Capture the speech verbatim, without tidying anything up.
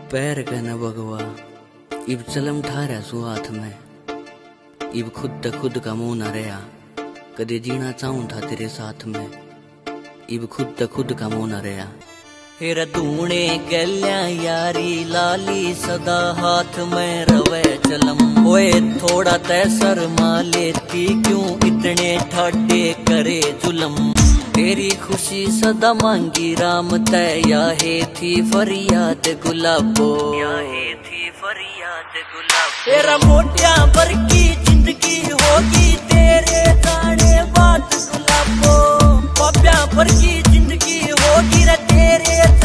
पैर के न बगवा इब चलम ठारा सु हाथ में, इब खुद द खुद का मुंह न रहा, कदे जीना चाहूं था तेरे साथ में, इब खुद द खुद का मुंह न रहा। फिर दूने गल्या यारी लाली सदा हाथ में रवे चलम, ओए थोड़ा तै शर्मा लेती क्यों इतने ठाडे करे जुलम। तेरी खुशी सदा मांगी राम तय याहे थी फरियाद गुलाबो, याहे थी फरियाद गुलाबो। तेरा मोटिया भर की जिंदगी होगी तेरे जाने बाद गुलाबो, पाप्या भर की जिंदगी होगी रे तेरे